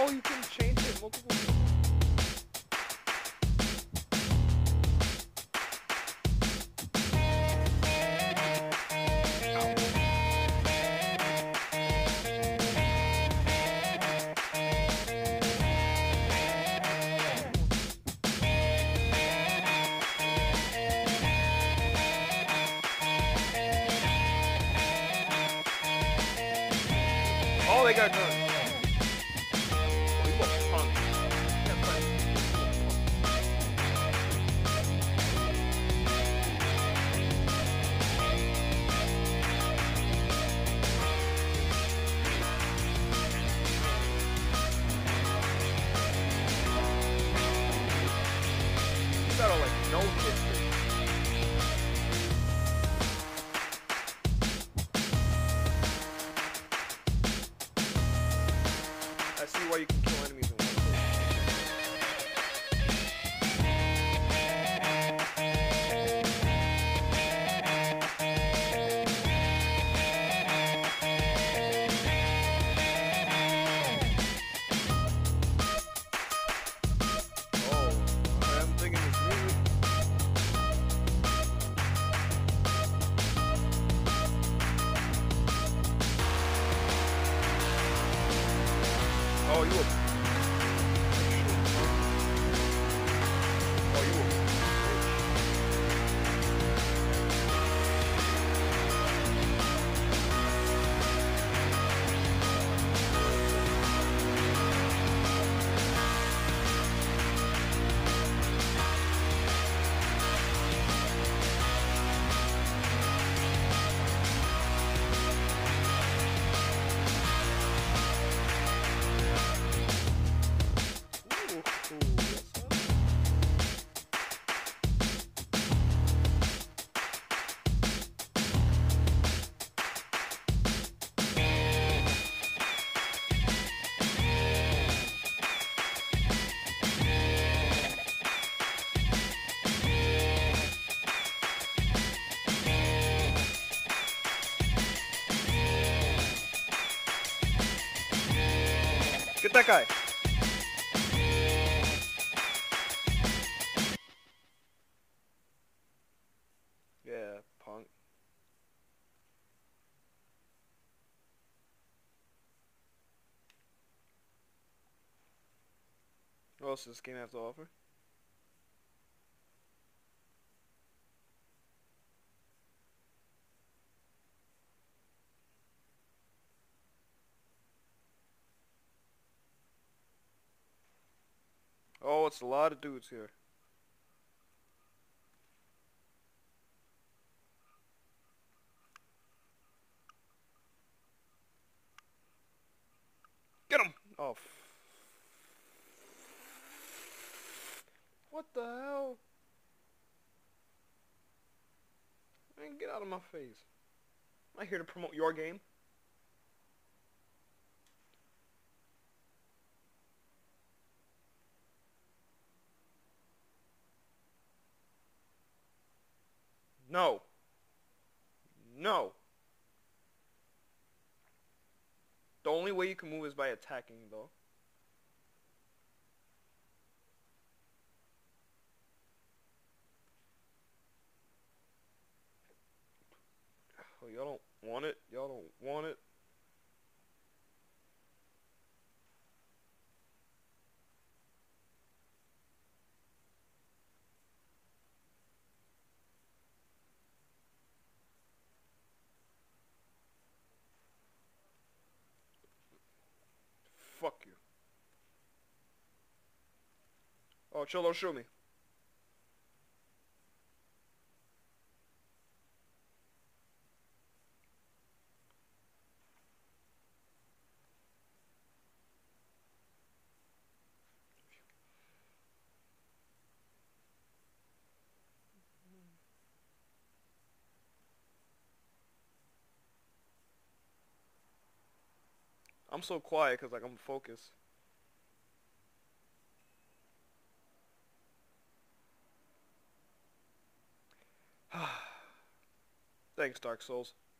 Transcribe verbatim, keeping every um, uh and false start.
Oh, you can change it multiple times. Oh, they got guns. Oh, you a punk. Yeah, fine. You gotta like no history. I see why you can kill enemies in one hit. Oh, I'm thinking this music. Oh, you a Oh, you a bitch. Ooh, ooh, yes, sir. Get that guy. Yeah, punk. What else does this game have to offer? Oh, it's a lot of dudes here. Get him! Oh. F what the hell? Man, get out of my face. I'm not here to promote your game. No. No. The only way you can move is by attacking, though. Oh, y'all don't want it? Y'all don't want it? Fuck you. Oh, Cholo, shoot me. I'm so quiet because, like, I'm focused. Thanks, Dark Souls.